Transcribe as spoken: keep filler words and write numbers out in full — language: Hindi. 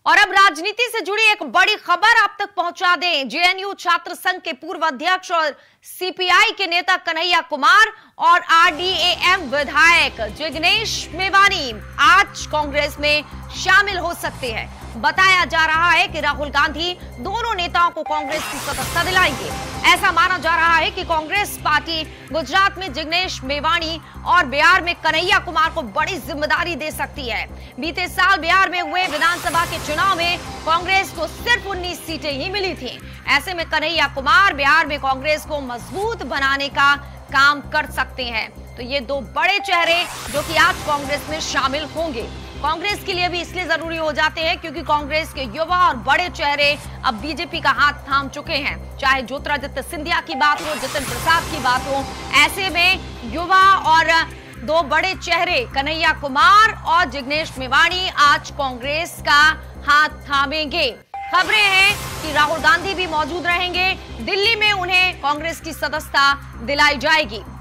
और अब राजनीति से जुड़ी एक बड़ी खबर आप तक पहुंचा दें। जेएनयू छात्र संघ के पूर्व अध्यक्ष और सीपीआई के नेता कन्हैया कुमार और आरडीएएम विधायक जिग्नेश मेवानी आज कांग्रेस में शामिल हो सकते हैं। बताया जा रहा है कि राहुल गांधी दोनों नेताओं को कांग्रेस की सदस्यता दिलाएंगे। ऐसा माना जा रहा है कि कांग्रेस पार्टी गुजरात में जिग्नेश मेवानी और बिहार में कन्हैया कुमार को बड़ी जिम्मेदारी दे सकती है। बीते साल बिहार में हुए विधानसभा के चुनाव में कांग्रेस को सिर्फ उन्नीस सीटें ही मिली थी। ऐसे में कन्हैया कुमार बिहार में कांग्रेस को मजबूत बनाने का काम कर सकते हैं। तो ये दो बड़े चेहरे जो कि आज कांग्रेस में शामिल होंगे, कांग्रेस के लिए भी इसलिए जरूरी हो जाते हैं क्योंकि कांग्रेस के युवा और बड़े चेहरे अब बीजेपी का हाथ थाम चुके हैं। चाहे ज्योतिरादित्य सिंधिया की बात हो, जितिन प्रसाद की बात हो, ऐसे में युवा और दो बड़े चेहरे कन्हैया कुमार और जिग्नेश मेवानी आज कांग्रेस का हाथ थामेंगे। खबरें हैं कि राहुल गांधी भी मौजूद रहेंगे। दिल्ली में उन्हें कांग्रेस की सदस्यता दिलाई जाएगी।